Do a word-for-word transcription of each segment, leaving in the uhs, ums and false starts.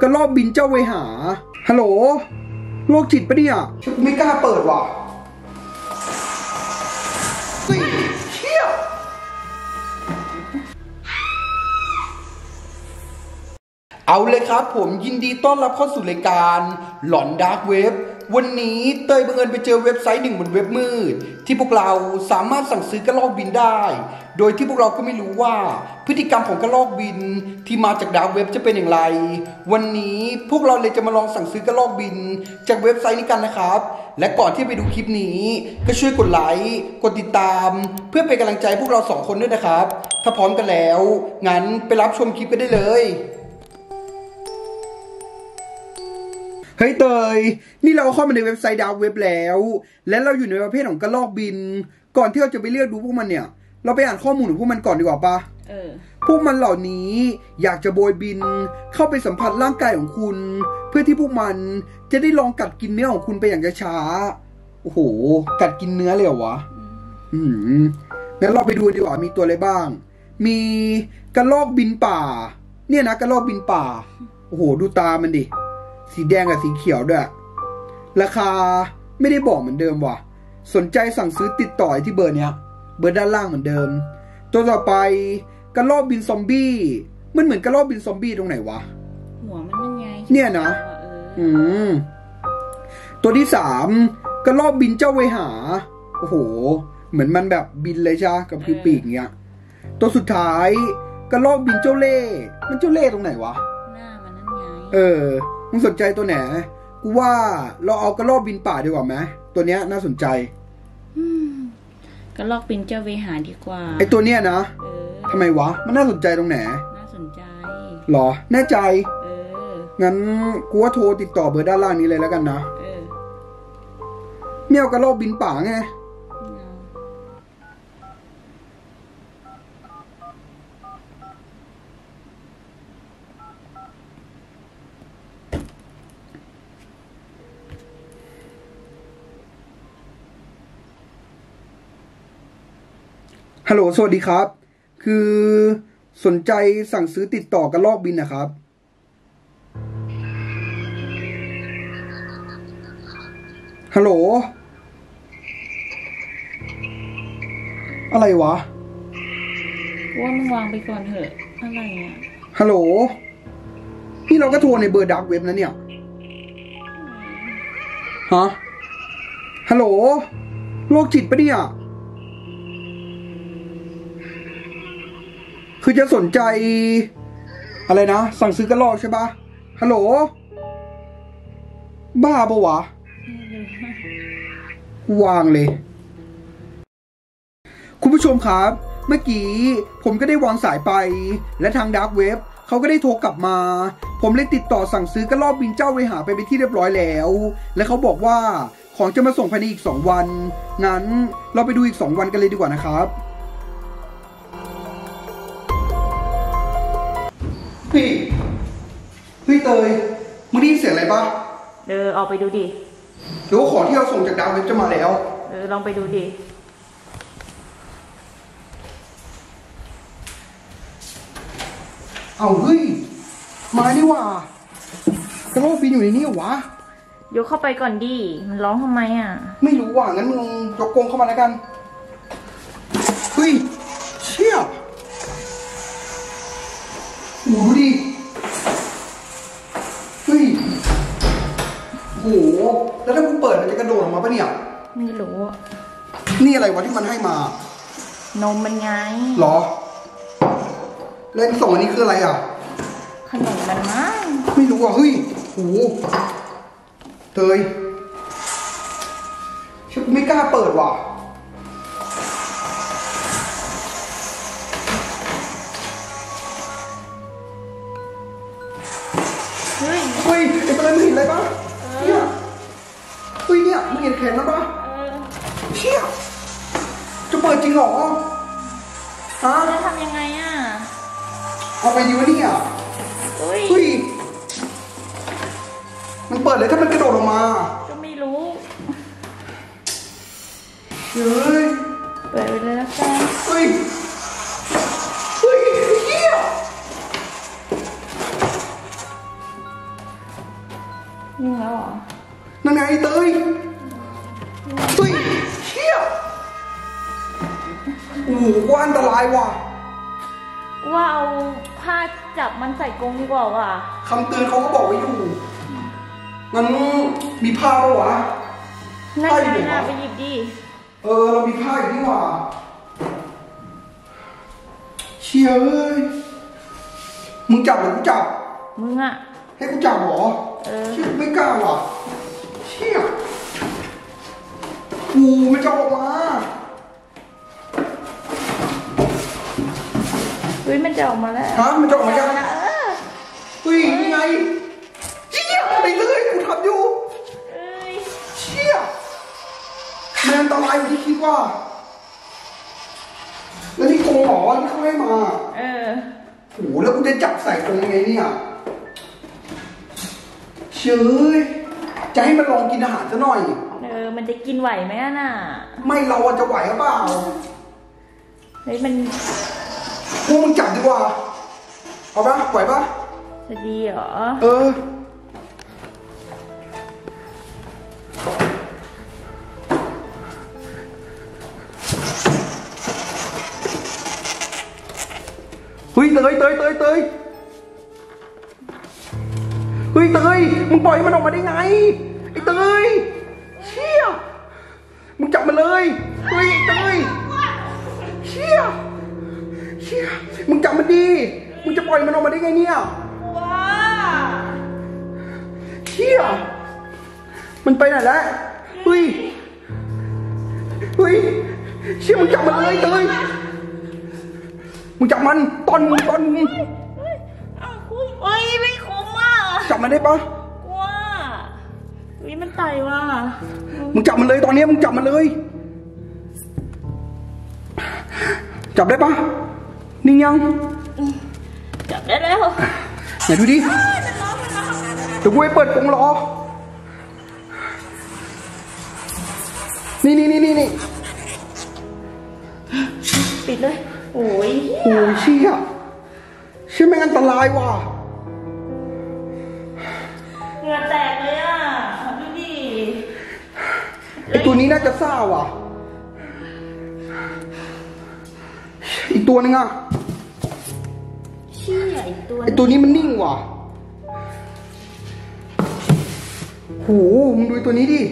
กระรอกบินเจ้าเวหาฮัลโหลโรคจิตปะเนี่ยไม่กล้าเปิดว่ะเฮ้ยเชี่ยเอาเลยครับผมยินดีต้อนรับเข้าสู่รายการหลอนดาร์กเว็บวันนี้เตยบังเอิญไปเจอเว็บไซต์หนึ่งบนเว็บมืดที่พวกเราสามารถสั่งซื้อกระรอกบินได้โดยที่พวกเราก็ไม่รู้ว่าพฤติกรรมของกระรอกบินที่มาจากดาร์กเว็บจะเป็นอย่างไรวันนี้พวกเราเลยจะมาลองสั่งซื้อกระรอกบินจากเว็บไซต์นี้กันนะครับและก่อนที่ไปดูคลิปนี้ก็ช่วยกดไลค์กดติดตามเพื่อเป็นกำลังใจพวกเราสองคนด้วยนะครับถ้าพร้อมกันแล้วงั้นไปรับชมคลิปกันได้เลยเฮ้ยเตยนี่เราเข้ามาในเว็บไซต์ดาร์กเว็บแล้วและเราอยู่ในประเภทของกระรอกบินก่อนที่เราจะไปเลือกดูพวกมันเนี่ยเราไปอ่านข้อมูลของพวกมันก่อนดีกว่าปะเออพวกมันเหล่านี้อยากจะโบยบินเข้าไปสัมผัสร่างกายของคุณเพื่อที่พวกมันจะได้ลองกัดกินเนื้อของคุณไปอย่างช้าๆโอ้โหกัดกินเนื้อเลยเหรอวะอืมงั้นเราไปดูดีกว่ามีตัวอะไรบ้างมีกระรอกบินป่าเนี่ยนะกระรอกบินป่าโอ้โหดูตามันดิสีแดงกับสีเขียวด้วยราคาไม่ได้บอกเหมือนเดิมว่ะสนใจสั่งซื้อติดต่อที่เบอร์เนี้ยเบอร์ด้านล่างเหมือนเดิมตัวต่อไปกระรอกบินซอมบี้มันเหมือนกระรอกบินซอมบี้ตรงไหนวะหัวมันเป็นไงเนี่ยนะอืมตัวที่สามกระรอกบินเจ้าเวหาโอ้โหเหมือนมันแบบบินเลยใช่กับคือปีกเงี้ยตัวสุดท้ายกระรอกบินเจ้าเล่มันเจ้าเล่ตรงไหนวะหน้ามันนั่นไงเออมึงสนใจตัวไหนกูว่าเราเอากระรอกบินป่าดีกว่าไหมตัวเนี้ยน่าสนใจกระรอกบินเจ้าเวหาดีกว่าไอตัวเนี้ยนะเออทำไมวะมันน่าสนใจตรงไหนน่าสนใจหรอแน่ใจเอองั้นกูว่าโทรติดต่อเบอร์ด้านล่างนี้เลยแล้วกันนะเออไม่เอากระรอกบินป่าไงฮัลโหลสวัสดีครับคือสนใจสั่งซื้อติดต่อกระรอกบินนะครับฮัลโหลอะไรวะว่ามึงวางไปก่อนเถอะอะไรอ่ะฮัลโหลพี่เราก็โทรในเบอร์ดาร์กเว็บนะเนี่ยฮะฮัลโหลโรคจิตปะเนี่ยคือจะสนใจอะไรนะสั่งซื้อกระรอกใช่ปะฮัลโหลบ้าปะวะวางเลยคุณผู้ชมครับเมื่อกี้ผมก็ได้วางสายไปและทางดาร์กเว็บเขาก็ได้โทรกลับมาผมเลยติดต่อสั่งซื้อกระรอกบินเจ้าเวหาไปเป็นที่เรียบร้อยแล้วและเขาบอกว่าของจะมาส่งภายในอีกสองวันงั้นเราไปดูอีกสองวันกันเลยดีกว่านะครับพี่พี่เตยมึงได้ยินเสียงอะไรปะเออออกไปดูดิหรือว่าของที่เราส่งจากดาวเว็บจะมาแล้วเออลองไปดูดิเอาเฮ้ยมาดิว่ากระรอกบินอยู่ในนี้เหรอวะยกเข้าไปก่อนดิมันร้องทำไมอ่ะไม่รู้ว่ะงั้นมึงยกกรงเข้ามาแล้วกันเฮ้ยเชี่ยโหดูดิเฮ้ยโหแล้วถ้ากูเปิดมันจะกระโดดออกมาปะเนี่ยไม่รู้นี่อะไรวะที่มันให้มานมมันไงหรอแล้วส่งอันนี้คืออะไรอ่ะขนมมันมั้งไม่รู้อ่ะเฮ้ยโหเตยฉันไม่กล้าเปิดว่ะเฮ้ยเฮ้ยไอ้ตัวนั้นมึงเห็นอะไรปะเนี่ยเฮ้ยเนี่ยมึงเห็นแขนแล้วปะเชี่ยจะเปิดจริงเหรอฮะจะทำยังไงอ่ะเอาไปดีวะเนี่ยเฮ้ยมันเปิดเลยถ้ามันกระโดดออกมาก็ไม่รู้เฮ้ยเปิดไปเลยแล้วกันเฮ้ยเฮ้ยเฮียนิ่งแล้วเหรอนั่นไงเตยเฮ้ยเชี่ยโอ้โหว่าอันตรายว่ะว่าเอาผ้าจับมันใส่กรงดีกว่าว่ะคำเตือนเขาก็บอกไว้อยู่งั้นมีผ้าปะวะผ้าอยู่ไหนไปหยิบดิเออเรามีผ้าอยู่นี่ว่ะเชี่ยเอ้ยมึงจับหรือกูจับมึงอะให้กูจับหรอเออเชี่ยไม่กล้าว่ะเชี่ยกูมันจะออกมาเฮ้ยมันจะออกมาแล้วฮะมันจะออกมายังเฮ้ยยังไงเชี่ยไปเลยกูทำอยู่เชี่ยมันอันตรายที่คิดว่าแล้วที่กรงหมอที่เขาให้มาเออโอ้โหแล้วกูจะจับใส่กรงยังไงเนี่ยเชยจะให้มันลองกินอาหารซะหน่อยเออมันจะกินไหวไหมน่ะไม่เราจะไหวหรือเปล่าเฮ้ยมันพวกมึงจับดีกว่าเอาปะไหวปะจะดีเหรอเออเฮ้ยเตยเตยเตยเตยเฮ้ยเตยมึงปล่อยมันออกมาได้ไงไอ้เตยเชี่ยมึงจับมันเลยเฮ้ยเตยเชี่ยเชี่ยมึงจับมันดีมึงจะปล่อยมันออกมาได้ไงเนี่ยว้าเชี่ยมันไปไหนแล้วเฮ้ยเฮ้ยเชี่ยมึงจับมันเลยเตยมึงจับมันตอนมึงตอนมึงอ้าวคุยโอ้ยไม่คุ้มอ่ะจับมันได้ปะว้าวิมันไต่ว่ะมึงจับมันเลยตอนนี้มึงจับมันเลยจับได้ปะนิ่งยังจับได้แล้วไหนดูดิเดี๋ยวกูไปเปิดกรงรอนี่นี่นี่นี่นี่ปิดเลยโอ้ยโอ้ยเชี่ยเชี่ยแม่งอันตรายว่ะเหงื่อแตกเลยอ่ะดูดิไอตัวนี้น่าจะซ่าว่ะอีกตัวนึงอ่ะเชี่ยอีกตัวไอตัวนี้มันนิ่งว่ะโหมึงดูตัวนี้ดิ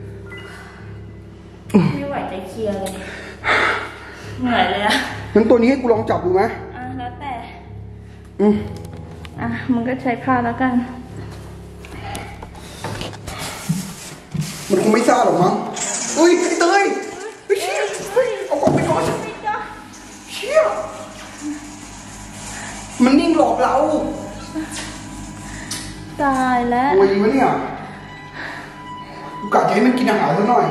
ไม่ไหวใจเคลียร์เลยเหนื่อยเลยอะงั้นตัวนี้ให้กูลองจับดูไหมอ่ะแล้วแต่อืมอ่ะมึงก็ใช้ผ้าแล้วกันมันคงไม่ซ่าหรอกมั้งอุ้ยไอ้เตยเฮ้ยเฮ้ยเอากล่องไปก่อนเชี่ยมันนิ่งหลอกเราตายแล้วโอ้ยวะเนี่ยกูกะจะให้มันกินอาหารซะหน่อย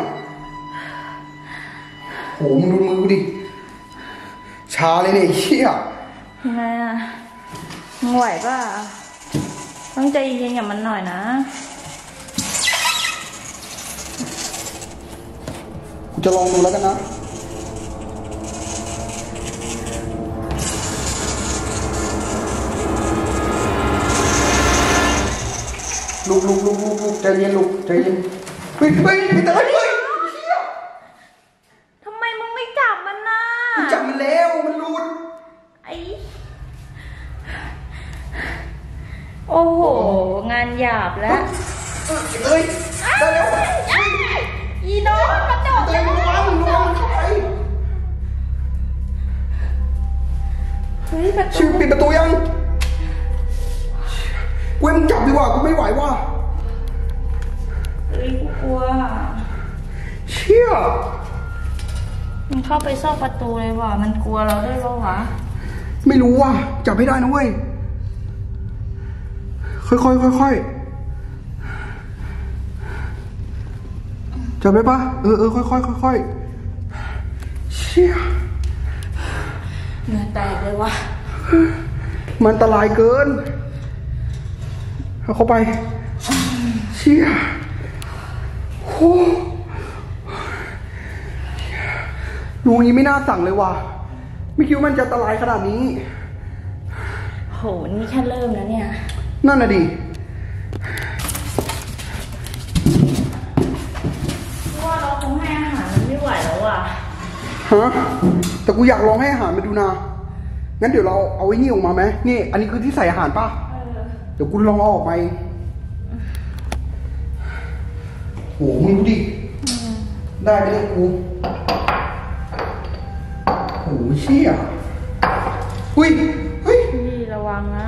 โหมึงดูมือดิชาเลยเนี่ยเชี่ยยังไงอ่ะมึงไหวป่ะต้องใจเย็นๆกับมันหน่อยนะกูจะลองดูแล้วกันนะลุกลุกลุกลุกลุกใจเย็นลุกใจเย็นเฮ้ยเฮ้ยไอ้เตยเฮ้ยทำไมมึงไม่จับมันน่ะกูจับมันแล้วมันหลุดไอ้โอ้โหงานหยาบแล้วเอ้ยได้แล้วอีน้องกระโดดเตยมันว้ามันว้ามันเข้าไปเฮ้ยประตูชิวปิดประตูยังเว้ยมึงจับดีกว่ากูไม่ไหวว่ะเฮ้ยกูกลัวเชี่ยมันเข้าไปซอกประตูเลยว่ะมันกลัวเราด้วยป่ะวะไม่รู้ว่ะจับให้ได้นะเว้ยค่อยค่อยค่อยค่อยจับได้ปะเออเออค่อยค่อยค่อยค่อยเชี่ยเหงื่อแตกเลยว่ะมันอันตรายเกินเอาเข้าไปเชี่ยโหดูงี้ไม่น่าสั่งเลยว่ะไม่คิดว่ามันจะอันตรายขนาดนี้โหนี่แค่เริ่มนะเนี่ยนั่นน่ะดิฮะแต่กูอยากลองให้อาหารมาดูนะงั้นเดี๋ยวเราเอาไอ้นี่ออกมาไหมนี่อันนี้คือที่ใส่อาหารป่ะเดี๋ยวกูลองเอาออกไปโหมึงดูดิได้ไหมกูโหเชี่ยเฮ้ยเฮ้ยระวังนะ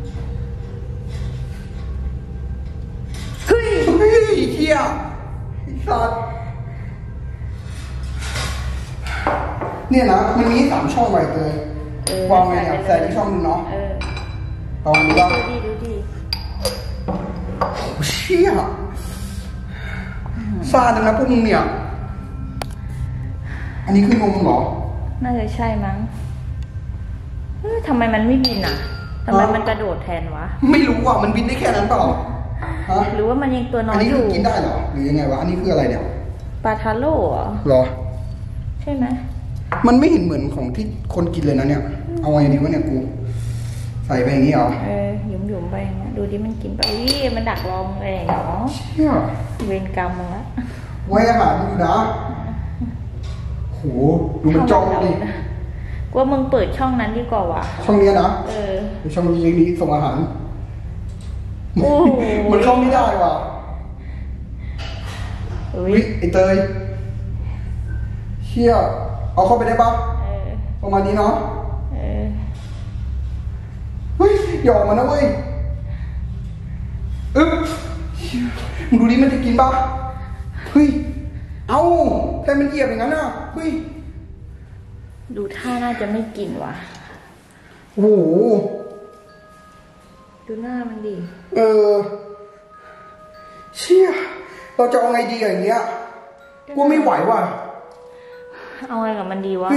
เฮ้ยเฮ้ยเชี่ยไอ้สัตว์เนี่ยนะมันมีสามช่องไว้เลยวางไงเนี่ยใส่ในช่องนึงเนาะตอนนี้ก็ดูดิดูดิเชี่ยซาจังนะพวกมึงเนี่ยอันนี้คือนมเหรอน่าจะใช่มั้งเฮ้ยทำไมมันไม่บินอ่ะทำไมมันกระโดดแทนวะไม่รู้อ่ะมันบินได้แค่นั้นเปล่าฮะหรือว่ามันยังตัวน้อยอยู่อันนี้คือกินได้เหรอหรือยังไงวะอันนี้คืออะไรเนี่ยปลาทาโร่เหรอใช่ไหมมันไม่เห็นเหมือนของที่คนกินเลยนะเนี่ยเอาไงดีวะเนี่ยกูใส่ไปอย่างนี้เหรอเออหยุ่มหยุ่มไปอย่างเงี้ยดูดิมันกินไปอุ้ยมันดักรองเลยเนาะเชี่ยเวรกรรมมึงละไว้อาหารดูนะโหดูมันจ้องดิกว่ามึงเปิดช่องนั้นดีกว่าว่ะช่องนี้นะเออช่องนี้นี้ส่งอาหารโอ้มันเข้าไม่ได้ว่ะอุ้ยไอเตยเชี่ยเอาเข้าไปได้ปะประมาณนี้เนาะเฮ้ยอย่าออกมานะเว้ยอึ๊บมึงดูดิมันจะกินปะเฮ้ยเอาแต่มันเหยียบอย่างนั้นอ่ะเฮ้ยดูท่าน่าจะไม่กินว่ะโอ้โหดูหน้ามันดิเออเชี่ยเราจะเอาไงดีอย่างเงี้ยกูไม่ไหวว่ะเอาไงกับมันดีวะ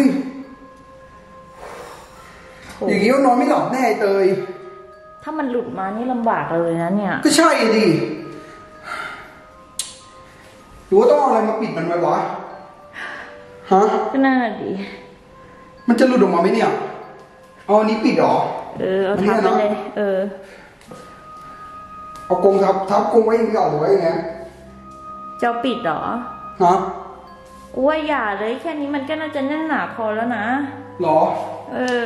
อย่างนี้ก็นอนไม่หลับแน่เตยถ้ามันหลุดมานี่ลำบากเลยนะเนี่ยก็ใช่ดิหรือว่าต้องเอาอะไรมาปิดมันไว้วะฮะก็น่าดีมันจะหลุดออกมาไหมเนี่ยเอาอันนี้ปิดหรอเออเอาทับไปเลยเออเอากรงทับทับกรงไว้ยังไงหรือไว้ยังไงจะปิดหรอฮะว่าอย่าเลยแค่นี้มันก็น่าจะแน่นหนาพอแล้วนะหรอเออ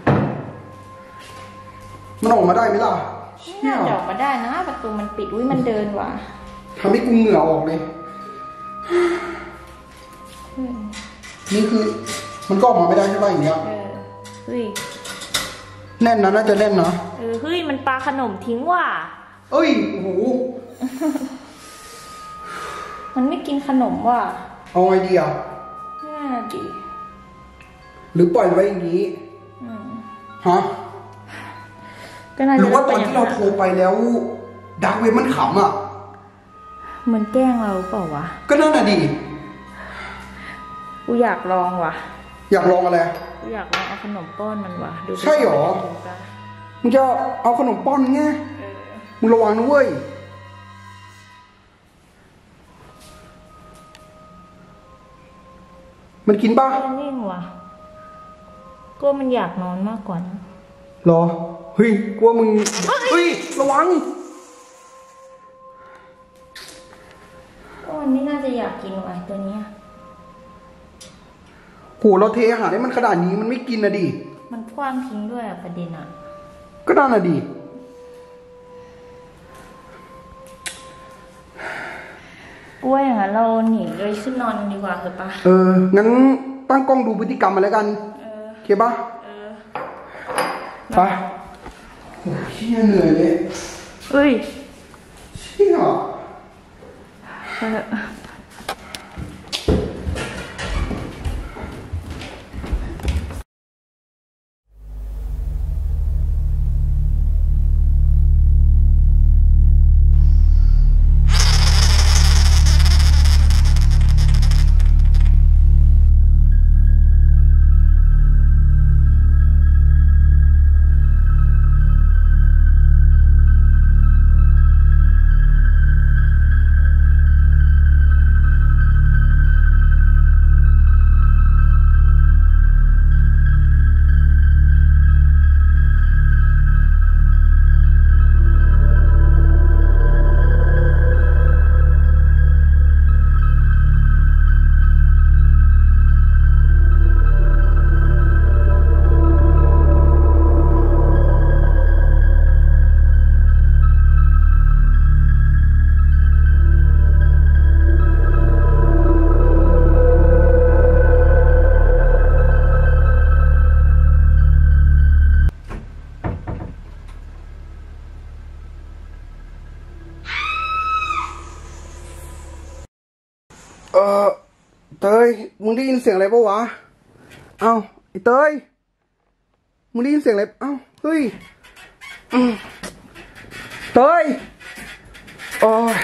มันออกมาได้ไหมล่ะน่าจะออกมาได้นะประตูมันปิดอุ้ยมันเดินว่ะทำให้กูเหงื่อออกเลยนี่คือมันก็ออกมาไม่ได้ใช่ป่ะอย่างเงี้ยเออเฮ้ยแน่นนะน่าจะแน่นนะเออเฮ้ยมันปลาขนมทิ้งว่ะเอ้ยโอ้โหมันไม่กินขนมว่ะเอาไอเดียน่าดีหรือปล่อยไว้อย่างนี้ฮะหรือว่าตอนที่เราโทรไปแล้วดักเว็บมันขำอ่ะมันแกล้งเราเปล่าวะก็นั่นน่ะดิกูอยากลองว่ะอยากลองอะไรกูอยากลองเอาขนมป้อนมันว่ะดูใช่หรอมึงจะเอาขนมป้อนไงมึงระวังนะเว้ยมันกินป่ะนิ่งว่ะก็มันอยากนอนมากกว่านะหรอเฮ้ยกลัวมึงเฮ้ยระวังก็มันไม่น่าจะอยากกินว่ะตัวนี้โหเราเทอาหารให้มันขนาดนี้มันไม่กินนะดิมันคว้างทิ้งด้วยอะประเด็นอะก็น่าน่ะดิกูว่าอย่างนั้นเราหนีเลยขึ้นนอนดีกว่าเถอะปะเอองั้นตั้งกล้องดูพฤติกรรมมาแล้วกันโอเคปะไปโอ้เชี่ยเหนื่อยเลยเฮ้ยเชี่ยเออเตยมึงได้ยินเสียงอะไรปะวะเอ้าไอ้เตยมึงได้ยินเสียงอะไรเอ้าเฮ้ยเตยโอ้ย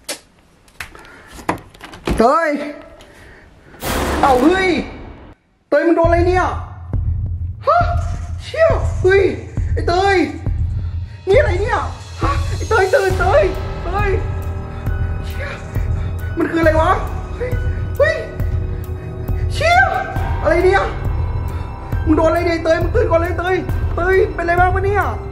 เตยเอ้าเฮ้ยเตยมึงโดนอะไรเนี่ยฮะเชี่ยเฮ้ยไอ้เตยนี่อะไรเนี่ยฮะไอ้เตยตื่นเตยเตยเชี่ยมันคืออะไรวะเฮ้ยเฮ้ยเชี่ยอะไรเนี่ยมึงโดนอะไรเนี่ยเตยมึงตื่นก่อนเลยเตยเตยเป็นอะไรบ้างวะเนี่ย